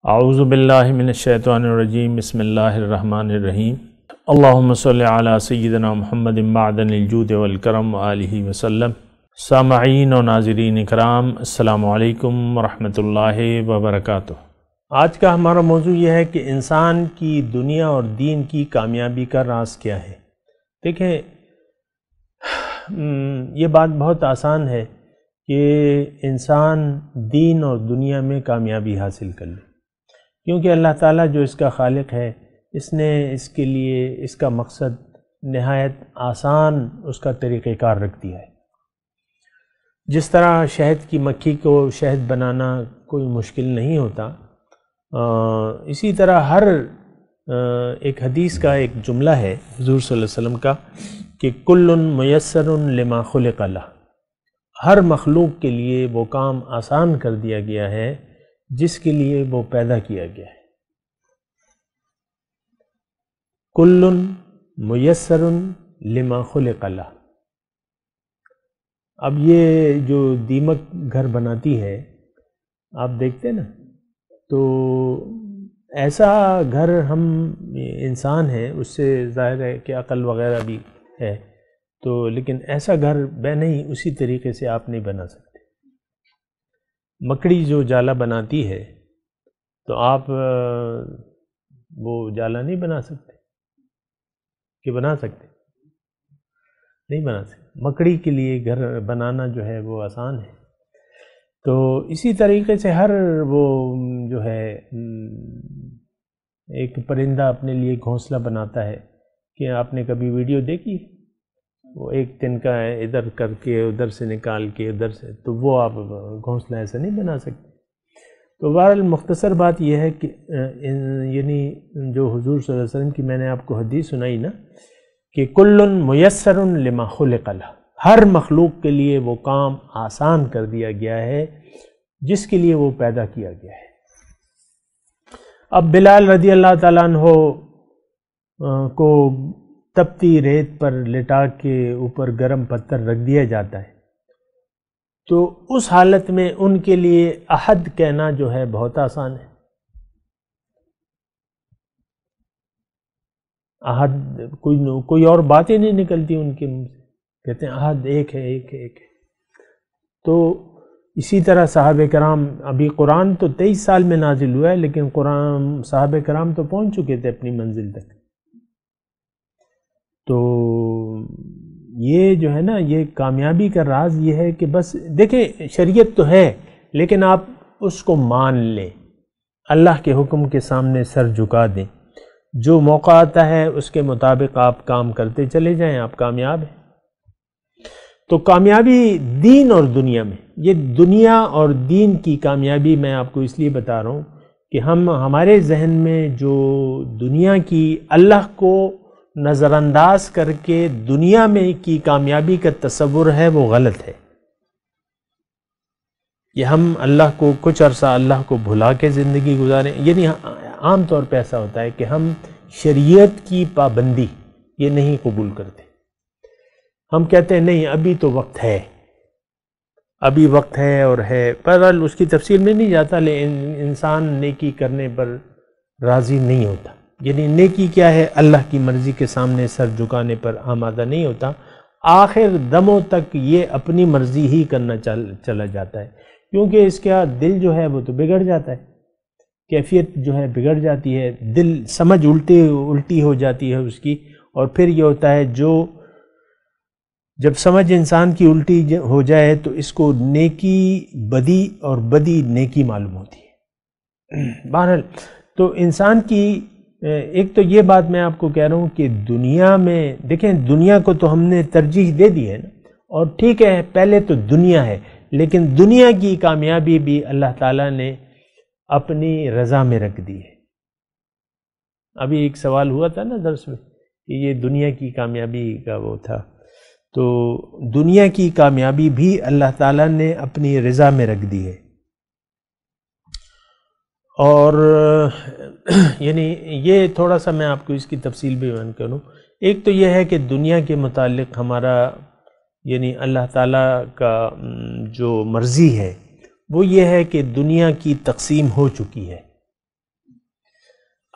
اعوذ باللہ من الشیطان الرجیم بسم اللہ الرحمن الرحیم اللہم صلی علی سیدنا محمد معدن الجود والکرم وآلہ وسلم۔ سامعین و ناظرین اکرام، السلام علیکم ورحمۃ اللہ وبرکاتہ۔ آج کا ہمارا موضوع یہ ہے کہ انسان کی دنیا اور دین کی کامیابی کا راز کیا ہے۔ دیکھیں، یہ بات بہت آسان ہے کہ انسان دین اور دنیا میں کامیابی حاصل کر لے، کیونکہ اللہ تعالیٰ جو اس کا خالق ہے، اس نے اس کے لیے اس کا مقصد نہایت آسان اس کا طریقہ کار رکھ دیا ہے۔ جس طرح شہد کی مکھی کو شہد بنانا کوئی مشکل نہیں ہوتا، اسی طرح ہر ایک حدیث کا ایک جملہ ہے حضور صلی اللہ علیہ وسلم کا کہ کل میسر لما خلق لہ، ہر مخلوق کے لیے وہ کام آسان کر دیا گیا ہے جس کے لیے وہ پیدا کیا گیا ہے۔ کل میسر لما خلق لہ۔ اب یہ جو دیمک گھر بناتی ہے، آپ دیکھتے نا، تو ایسا گھر ہم انسان ہیں، اس سے ظاہر ہے کہ عقل وغیرہ بھی ہے، تو لیکن ایسا گھر نہیں اسی طریقے سے آپ نہیں بنا سکتے۔ مکڑی جو جالا بناتی ہے تو آپ وہ جالا نہیں بنا سکتے کہ بنا سکتے؟ نہیں بنا سکتے۔ مکڑی کے لیے گھر بنانا جو ہے وہ آسان ہے۔ تو اسی طریقے سے ہر وہ جو ہے ایک پرندہ اپنے لیے گھونسلہ بناتا ہے، کہ آپ نے کبھی ویڈیو دیکھی؟ وہ ایک تنکا ہے، ادھر کر کے ادھر سے نکال کے ادھر سے، تو وہ آپ گھونسلہ ایسا نہیں بنا سکتے۔ تو بہرحال مختصر بات یہ ہے کہ یعنی جو حضور صلی اللہ علیہ وسلم کی میں نے آپ کو حدیث سنائی نا کہ کل میسر لما خلق لہ، ہر مخلوق کے لیے وہ کام آسان کر دیا گیا ہے جس کے لیے وہ پیدا کیا گیا ہے۔ اب بلال رضی اللہ تعالیٰ عنہ کو تپتی ریت پر لٹا کے اوپر گرم پتھر رکھ دیا جاتا ہے، تو اس حالت میں ان کے لیے احد کہنا جو ہے بہت آسان ہے۔ احد کوئی اور باتیں نہیں نکلتی ان کے منہ سے، کہتے ہیں احد ایک ہے، ایک ہے، ایک ہے۔ تو اسی طرح صحابہ کرام، ابھی قرآن تو 23 سال میں نازل ہوا ہے، لیکن قرآن صحابہ کرام تو پہنچ چکے تھے اپنی منزل تک۔ تو یہ جو ہے نا، یہ کامیابی کا راز یہ ہے کہ بس دیکھیں، شریعت تو ہے لیکن آپ اس کو مان لیں، اللہ کے حکم کے سامنے سر جھکا دیں، جو موقع آتا ہے اس کے مطابق آپ کام کرتے چلے جائیں، آپ کامیاب ہیں۔ تو کامیابی دین اور دنیا میں، یہ دنیا اور دین کی کامیابی میں آپ کو اس لیے بتا رہا ہوں کہ ہمارے ذہن میں جو دنیا کی اللہ کو نظر انداز کر کے دنیا میں کی کامیابی کا تصور ہے، وہ غلط ہے۔ کہ ہم اللہ کو کچھ عرصہ اللہ کو بھلا کے زندگی گزاریں، یعنی عام طور پہ ایسا ہوتا ہے کہ ہم شریعت کی پابندی یہ نہیں قبول کرتے۔ ہم کہتے ہیں نہیں، ابھی تو وقت ہے، ابھی وقت ہے اور ہے۔ بہرحال اس کی تفصیل میں نہیں جاتا، لیکن انسان نیکی کرنے پر راضی نہیں ہوتا۔ یعنی نیکی کیا ہے؟ اللہ کی مرضی کے سامنے سر جھکانے پر آمادہ نہیں ہوتا، آخر دموں تک یہ اپنی مرضی ہی کرنا چلا جاتا ہے، کیونکہ اس کا دل جو ہے وہ تو بگڑ جاتا ہے، کیفیت جو ہے بگڑ جاتی ہے، دل سمجھ الٹی ہو جاتی ہے اس کی، اور پھر یہ ہوتا ہے جب سمجھ انسان کی الٹی ہو جائے تو اس کو نیکی بدی اور بدی نیکی معلوم ہوتی ہے۔ بہرحال تو انسان کی ایک تو یہ بات میں آپ کو کہہ رہا ہوں کہ دنیا میں دیکھیں، دنیا کو تو ہم نے ترجیح دے دی ہے نا، اور ٹھیک ہے پہلے تو دنیا ہے، لیکن دنیا کی کامیابی بھی اللہ تعالیٰ نے اپنی رضا میں رکھ دی ہے۔ ابھی ایک سوال ہوا تھا نا درس میں کہ یہ دنیا کی کامیابی کا وہ تھا، تو دنیا کی کامیابی بھی اللہ تعالیٰ نے اپنی رضا میں رکھ دی ہے۔ اور یعنی یہ تھوڑا سا میں آپ کو اس کی تفصیل بھی بیان کروں۔ ایک تو یہ ہے کہ دنیا کے متعلق ہمارا یعنی اللہ تعالیٰ کا جو مرضی ہے وہ یہ ہے کہ دنیا کی تقسیم ہو چکی ہے،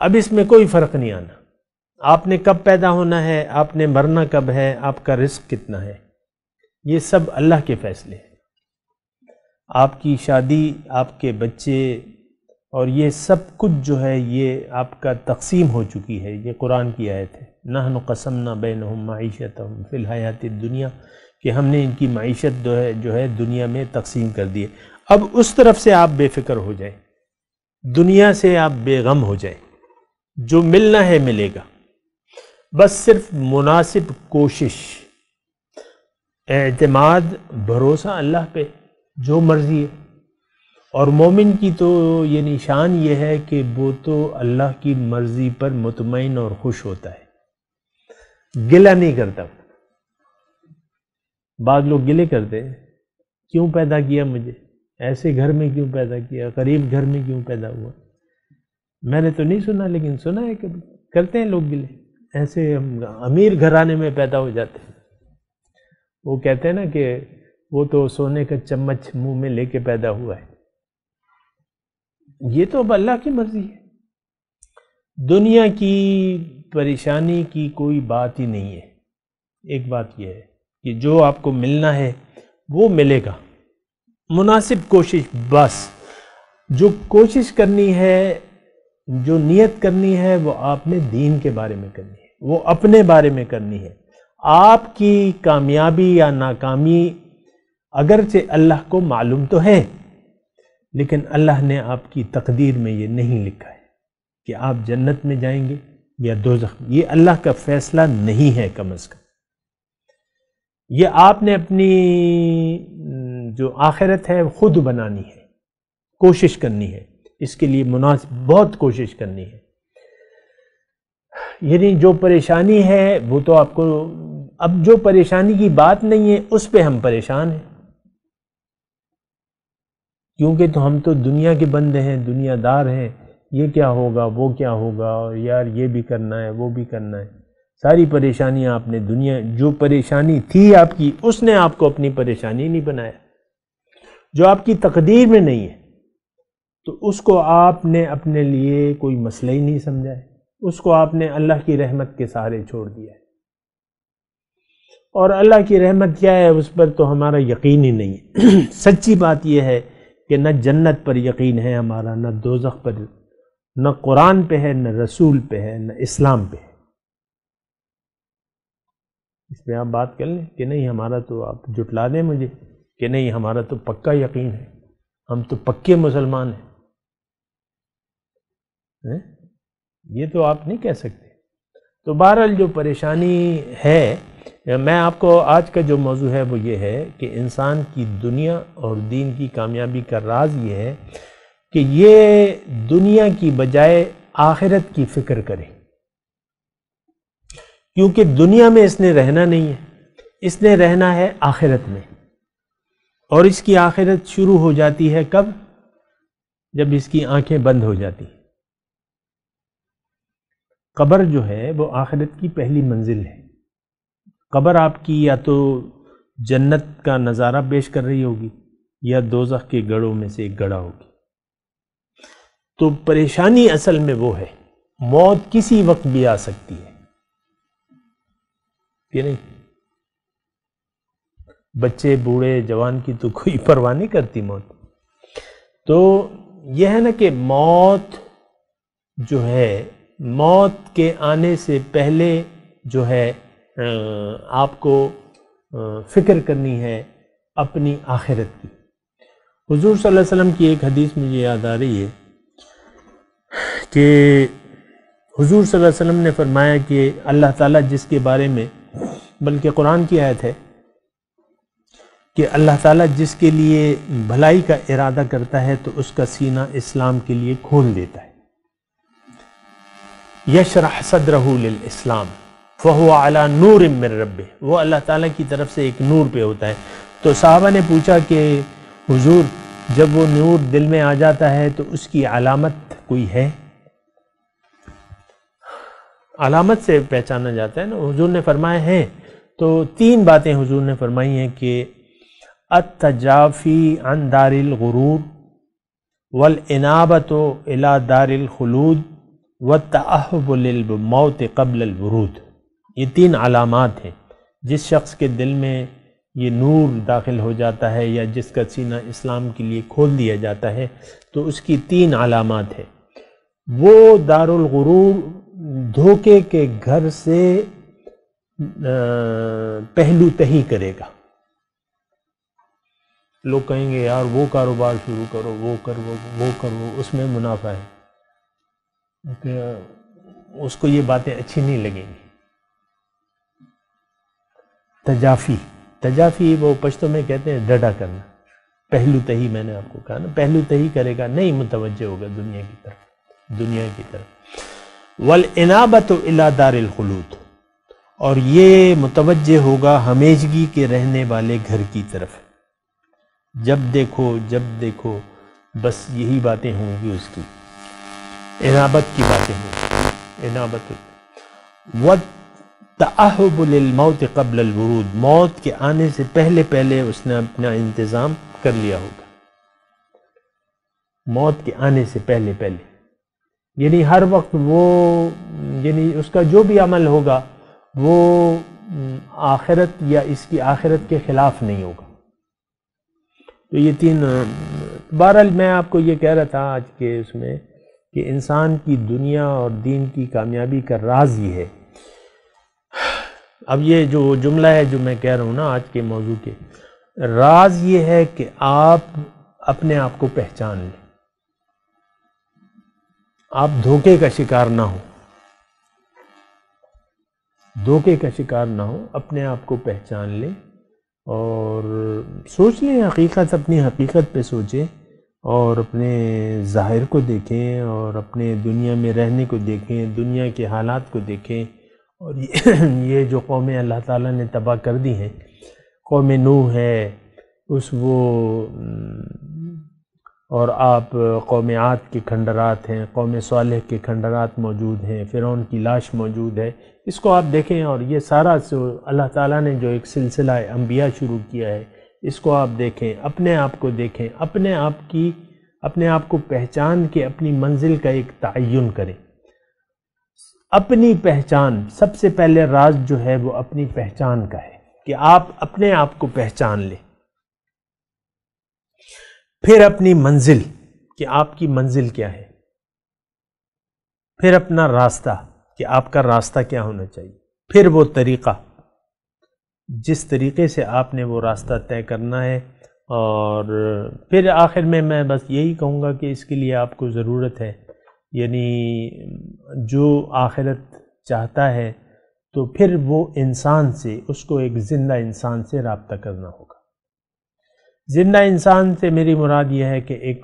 اب اس میں کوئی فرق نہیں آنا، آپ نے کب پیدا ہونا ہے، آپ نے مرنا کب ہے، آپ کا رزق کتنا ہے، یہ سب اللہ کے فیصلے ہیں۔ آپ کی شادی، آپ کے بچے اور یہ سب کچھ جو ہے یہ آپ کا تقسیم ہو چکی ہے، یہ قرآن کی آیت ہے۔ نحن قسمنا بینہم معیشتہم فی الحیات الدنیا، کہ ہم نے ان کی معیشت جو ہے دنیا میں تقسیم کر دی ہے۔ اب اس طرف سے آپ بے فکر ہو جائیں، دنیا سے آپ بے غم ہو جائیں، جو ملنا ہے ملے گا، بس صرف مناسب کوشش، اعتماد، بھروسہ اللہ پہ، جو مرضی ہے۔ اور مومن کی تو یہ نشان یہ ہے کہ وہ تو اللہ کی مرضی پر مطمئن اور خوش ہوتا ہے، گلہ نہیں کرتا۔ بعض لوگ گلے کرتے ہیں، کیوں پیدا کیا مجھے، ایسے گھر میں کیوں پیدا کیا، غریب گھر میں کیوں پیدا ہوا۔ میں نے تو نہیں سنا، لیکن سنا ہے کبھی کرتے ہیں لوگ گلے، ایسے ہم امیر گھرانے میں پیدا ہو جاتے ہیں۔ وہ کہتے ہیں نا کہ وہ تو سونے کا چمچ منہ میں لے کے پیدا ہوا ہے۔ یہ تو اب اللہ کی مرضی ہے، دنیا کی پریشانی کی کوئی بات ہی نہیں ہے۔ ایک بات یہ ہے کہ جو آپ کو ملنا ہے وہ ملے گا، مناسب کوشش، بس جو کوشش کرنی ہے، جو نیت کرنی ہے، وہ آپ نے دین کے بارے میں کرنی ہے، وہ اپنے بارے میں کرنی ہے۔ آپ کی کامیابی یا ناکامی اگرچہ اللہ کو معلوم تو ہے، لیکن اللہ نے آپ کی تقدیر میں یہ نہیں لکھا ہے کہ آپ جنت میں جائیں گے یا دوزخ میں۔ یہ اللہ کا فیصلہ نہیں ہے، کم از کم یہ آپ نے اپنی جو آخرت ہے خود بنانی ہے، کوشش کرنی ہے، اس کے لیے مناسب بہت کوشش کرنی ہے۔ یعنی جو پریشانی ہے وہ تو آپ کو، اب جو پریشانی کی بات نہیں ہے اس پہ ہم پریشان ہیں، کیونکہ تو ہم تو دنیا کے بندے ہیں، دنیا دار ہیں، یہ کیا ہوگا، وہ کیا ہوگا، اور یار یہ بھی کرنا ہے، وہ بھی کرنا ہے۔ ساری پریشانیاں آپ نے، دنیا جو پریشانی تھی آپ کی، اس نے آپ کو اپنی پریشانی نہیں بنایا، جو آپ کی تقدیر میں نہیں ہے تو اس کو آپ نے اپنے لیے کوئی مسئلہ ہی نہیں سمجھا ہے، اس کو آپ نے اللہ کی رحمت کے سہارے چھوڑ دیا ہے۔ اور اللہ کی رحمت کیا ہے، اس پر تو ہمارا یقین ہی نہیں ہے۔ سچی بات یہ ہے کہ نہ جنت پر یقین ہے ہمارا، نہ دوزخ پر، نہ قرآن پہ ہے، نہ رسول پہ ہے، نہ اسلام پہ ہے۔ اس پہ آپ بات کر لیں کہ نہیں ہمارا تو، آپ جٹلا دیں مجھے کہ نہیں ہمارا تو پکا یقین ہے، ہم تو پکے مسلمان ہیں، یہ تو آپ نہیں کہہ سکتے۔ تو بہرحال جو پریشانی ہے، میں آپ کو آج کا جو موضوع ہے وہ یہ ہے کہ انسان کی دنیا اور دین کی کامیابی کا راز یہ ہے کہ یہ دنیا کی بجائے آخرت کی فکر کرے، کیونکہ دنیا میں اس نے رہنا نہیں ہے، اس نے رہنا ہے آخرت میں، اور اس کی آخرت شروع ہو جاتی ہے کب؟ جب اس کی آنکھیں بند ہو جاتی ہیں۔ قبر جو ہے وہ آخرت کی پہلی منزل ہے۔ قبر آپ کی یا تو جنت کا نظارہ پیش کر رہی ہوگی یا دوزخ کے گڑھوں میں سے ایک گڑھا ہوگی۔ تو پریشانی اصل میں وہ ہے، موت کسی وقت بھی آ سکتی ہے کہ نہیں؟ بچے، بوڑھے، جوان کی تو کوئی پرواہ نہیں کرتی موت۔ تو یہ ہے نا کہ موت جو ہے، موت کے آنے سے پہلے جو ہے آپ کو فکر کرنی ہے اپنی آخرت کی۔ حضور صلی اللہ علیہ وسلم کی ایک حدیث مجھے یاد آ رہی ہے کہ حضور صلی اللہ علیہ وسلم نے فرمایا کہ اللہ تعالیٰ جس کے بارے میں، بلکہ قرآن کی آیت ہے کہ اللہ تعالیٰ جس کے لیے بھلائی کا ارادہ کرتا ہے تو اس کا سینہ اسلام کے لیے کھول دیتا ہے۔ یشرح صدرہ للاسلام فہو علی نور من ربہ، وہ اللہ تعالیٰ کی طرف سے ایک نور پہ ہوتا ہے۔ تو صحابہ نے پوچھا کہ حضور جب وہ نور دل میں آ جاتا ہے تو اس کی علامت کوئی ہے؟ علامت سے پہچانا جاتا ہے نا، حضور نے فرمایا ہے۔ تو تین باتیں حضور نے فرمائی ہیں کہ التجافی عن دار الغرور والانابۃ الی دار الخلود وَالتَّأَهُّبُ لِلْمَوْتِ قَبْلَ الْوُرُودِ، یہ 3 علامات ہیں. جس شخص کے دل میں یہ نور داخل ہو جاتا ہے یا جس کا سینہ اسلام کے لیے کھول دیا جاتا ہے تو اس کی 3 علامات ہیں. وہ دار الغرور دھوکے کے گھر سے پہلو تہی کرے گا. لوگ کہیں گے یار وہ کاروبار شروع کرو، وہ کرو، اس میں منافع ہے، کہ اس کو یہ باتیں اچھی نہیں لگیں گی. تجافی وہ پشتو میں کہتے ہیں ڈڈا کرنا. پہلو تہی میں نے آپ کو کہا نا، پہلو تہی کرے گا، نہیں متوجہ ہوگا دنیا کی طرف. والانابۃ الی دار الخلود، اور یہ متوجہ ہوگا ہمیشگی کے رہنے والے گھر کی طرف. جب دیکھو بس یہی باتیں ہوں گی، اس کی انابت کی باتیں ہوں گی. انابت والتأہب للموت قبل الورود، موت کے آنے سے پہلے اس نے اپنا انتظام کر لیا ہوگا. موت کے آنے سے پہلے یعنی ہر وقت وہ، یعنی اس کا جو بھی عمل ہوگا وہ آخرت یا اس کی آخرت کے خلاف نہیں ہوگا. تو یہ 3. بہرحال میں آپ کو یہ کہہ رہا تھا آج کے اس میں کہ انسان کی دنیا اور دین کی کامیابی کا راز یہ ہے. اب یہ جو جملہ ہے جو میں کہہ رہا ہوں نا آج کے موضوع کے، راز یہ ہے کہ آپ اپنے آپ کو پہچان لیں، آپ دھوکے کا شکار نہ ہو، اپنے آپ کو پہچان لیں اور سوچ لیں اپنی حقیقت پہ سوچیں، اور اپنے ظاہر کو دیکھیں اور اپنے دنیا میں رہنے کو دیکھیں، دنیا کے حالات کو دیکھیں. اور یہ جو قومیں اللہ تعالیٰ نے تباہ کر دی ہیں، قوم نوح ہے، اور آپ قوم عاد کے کھنڈرات ہیں، قوم صالح کے کھنڈرات موجود ہیں، فرعون کی لاش موجود ہے. اس کو آپ دیکھیں، اور یہ سارا اللہ تعالیٰ نے جو ایک سلسلہ انبیاء شروع کیا ہے اس کو آپ دیکھیں، اپنے آپ کو دیکھیں، اپنے آپ کو پہچان کے اپنی منزل کا ایک تعین کریں. اپنی پہچان، سب سے پہلے راز جو ہے وہ اپنی پہچان کا ہے کہ آپ اپنے آپ کو پہچان لیں. پھر اپنی منزل کہ آپ کی منزل کیا ہے، پھر اپنا راستہ کہ آپ کا راستہ کیا ہونا چاہیے، پھر وہ طریقہ جس طریقے سے آپ نے وہ راستہ طے کرنا ہے. اور پھر آخر میں بس یہی کہوں گا کہ اس کے لیے آپ کو ضرورت ہے، یعنی جو آخرت چاہتا ہے تو پھر وہ انسان سے، اس کو ایک زندہ انسان سے رابطہ کرنا ہوگا. زندہ انسان سے میری مراد یہ ہے کہ ایک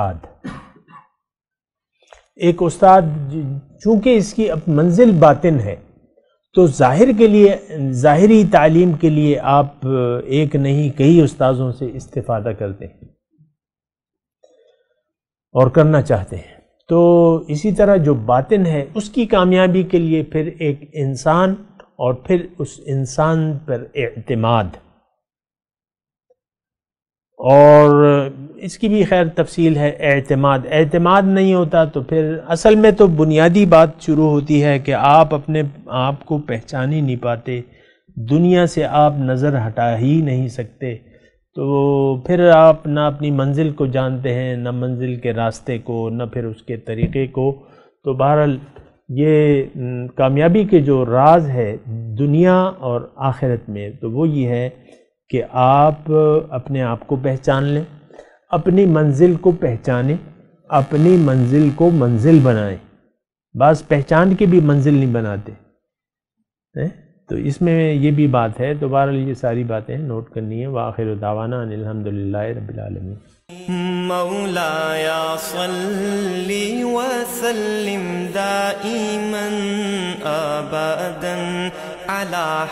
استاد چونکہ اس کی منزل باطن ہے تو ظاہری تعلیم کے لیے آپ ایک نہیں کئی استاذوں سے استفادہ کرتے ہیں اور کرنا چاہتے ہیں. تو اسی طرح جو باطن ہے اس کی کامیابی کے لیے پھر ایک انسان، اور پھر اس انسان پر اعتماد. اور اس کی بھی خیر تفصیل ہے. اعتماد نہیں ہوتا تو پھر اصل میں تو بنیادی بات شروع ہوتی ہے کہ آپ اپنے آپ کو پہچان ہی نہیں پاتے، دنیا سے آپ نظر ہٹا ہی نہیں سکتے، تو پھر آپ نہ اپنی منزل کو جانتے ہیں، نہ منزل کے راستے کو، نہ پھر اس کے طریقے کو. تو بہرحال یہ کامیابی کے جو راز ہے دنیا اور آخرت میں تو وہ یہ ہے کہ آپ اپنے آپ کو پہچان لیں، اپنی منزل کو پہچانیں، اپنی منزل کو منزل بنائیں. بعض پہچان کے بھی منزل نہیں بناتے، تو اس میں یہ بھی بات ہے. تو بہرحال یہ ساری باتیں نوٹ کرنی ہے. وآخر دعوانا ان الحمدللہ رب العالمین. مولایا صلی وسلم دائما ابدا على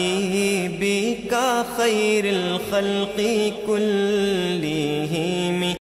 حبيبك خير الخلق كلهم.